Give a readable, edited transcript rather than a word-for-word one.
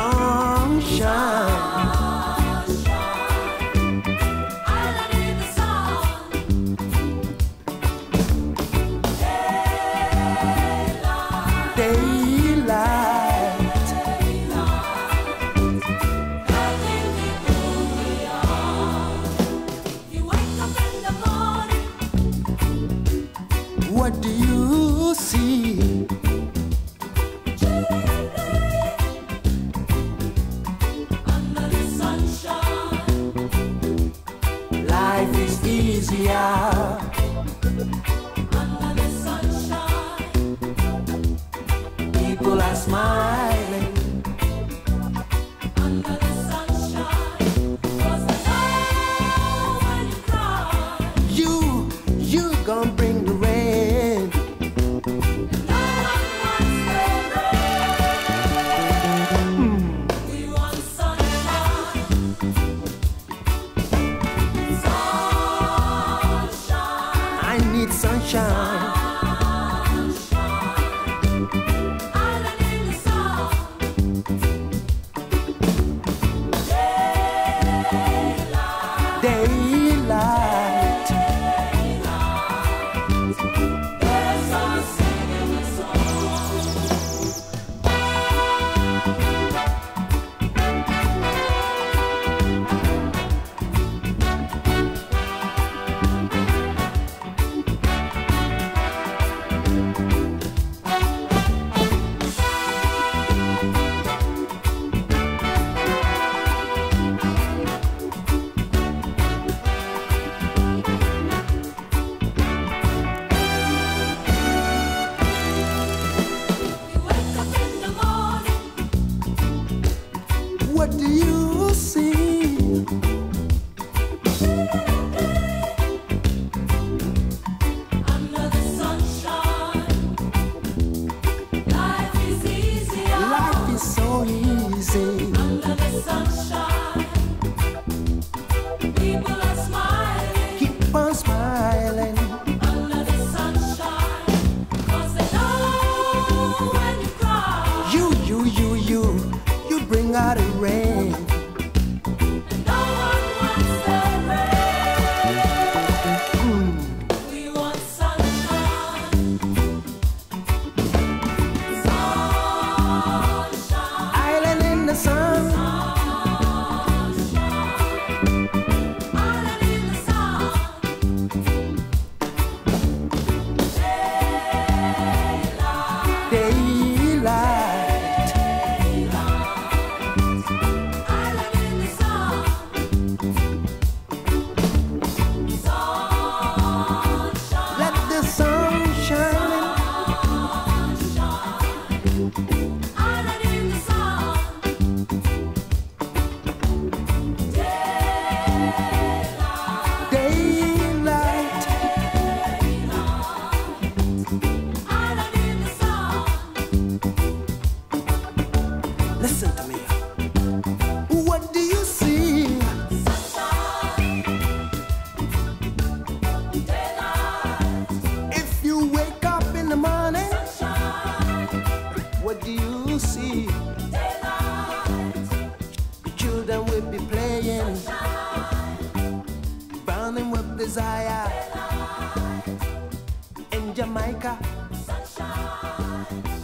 What do you see? Under the sunshine, Life is easier. under the sunshine, People are smiling. under the sunshine. 'Cause I know when you cry, You gon' bring the rain. no one wants the rain. We want sunshine, sunshine, I need sunshine. island in the sun, daylight, Daylight. birds are singing a song. You wake up in the morning, What do you see? under the sunshine, life is easier. Life is so easy. Under the sunshine, people are smiling. Keep on smiling. Under the sunshine, 'cause they know when you cry, You bring out the rain. no one wants the rain. We want sunshine, sunshine, Island in the sun. island in the sun, daylight, Daylight. island in the sun, sunshine, Let the sun shine. island in the sun, daylight, Daylight. island in the sun. Listen to me. What do you see? Sunshine, daylight, If you wake up in the morning, sunshine, what do you see? daylight, The children will be playing, burning with desire. In Jamaica, sunshine,